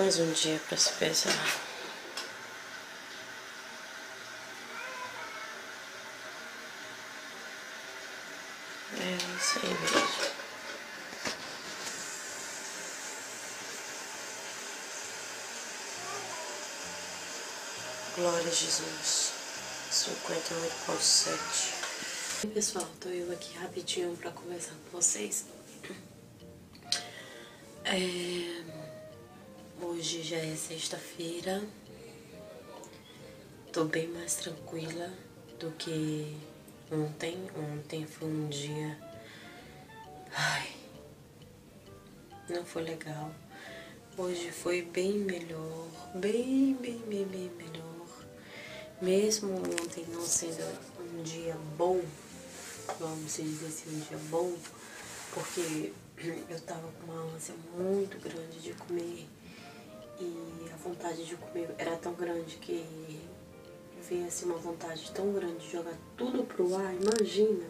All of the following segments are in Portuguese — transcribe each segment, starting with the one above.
Mais um dia pra se pesar. É isso aí mesmo. Glória a Jesus. 58,7. E pessoal, tô eu aqui rapidinho pra conversar com vocês. Hoje já é sexta-feira. Tô bem mais tranquila do que ontem. Ontem foi um dia... Ai, não foi legal. Hoje foi bem melhor. Bem melhor. Mesmo ontem não sendo um dia bom, vamos dizer assim, um dia bom, porque eu tava com uma ânsia muito grande de comer e a vontade de comer era tão grande que veio assim uma vontade tão grande de jogar tudo pro ar, imagina,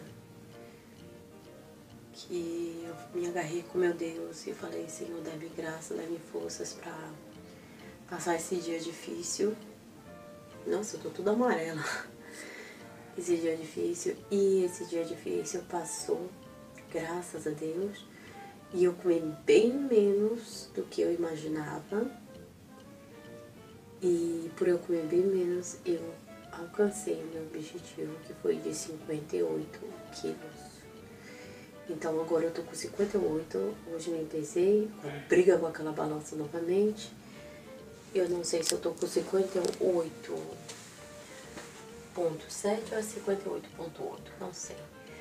que eu me agarrei com meu Deus e falei, Senhor, dá-me graça, dá-me forças pra passar esse dia difícil. Nossa, eu tô tudo amarela. Esse dia difícil. E esse dia difícil passou, graças a Deus. E eu comi bem menos do que eu imaginava. E por eu comer bem menos, eu alcancei o meu objetivo, que foi de 58 quilos. Então agora eu tô com 58. Hoje me pesei, briga com aquela balança novamente. Eu não sei se eu tô com 58,7 ou 58,8, não sei.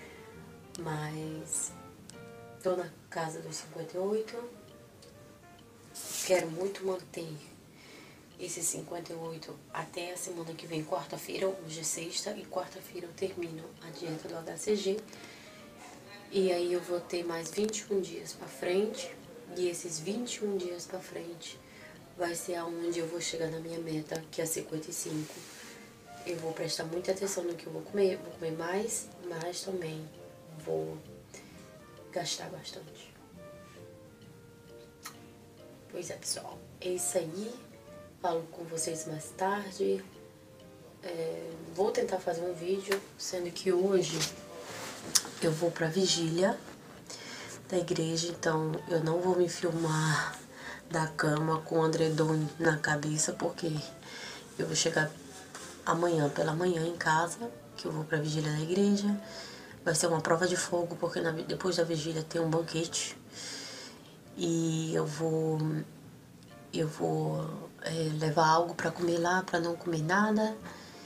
Mas tô na casa dos 58. Quero muito manter esse 58 até a semana que vem, quarta-feira. Hoje é sexta e quarta-feira eu termino a dieta do HCG. E aí eu vou ter mais 21 dias pra frente. E esses 21 dias pra frente vai ser aonde eu vou chegar na minha meta, que é 55. Eu vou prestar muita atenção no que eu vou comer mais, mas também vou gastar bastante. Pois é, pessoal, é isso aí. Falo com vocês mais tarde. Vou tentar fazer um vídeo, sendo que hoje eu vou pra vigília da igreja, então eu não vou me filmar da cama com o edredom na cabeça, porque eu vou chegar amanhã pela manhã em casa, que eu vou pra vigília da igreja. Vai ser uma prova de fogo, porque depois da vigília tem um banquete. E eu vou levar algo pra comer lá, pra não comer nada.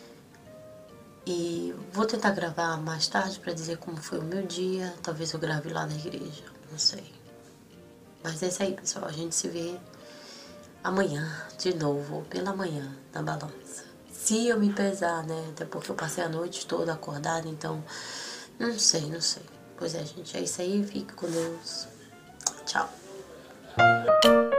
E vou tentar gravar mais tarde pra dizer como foi o meu dia. Talvez eu grave lá na igreja, não sei. Mas é isso aí, pessoal. A gente se vê amanhã, de novo, pela manhã, na balança. Se eu me pesar, né? Até porque eu passei a noite toda acordada, então... Não sei. Pois é, gente. É isso aí. Fique com Deus. Tchau.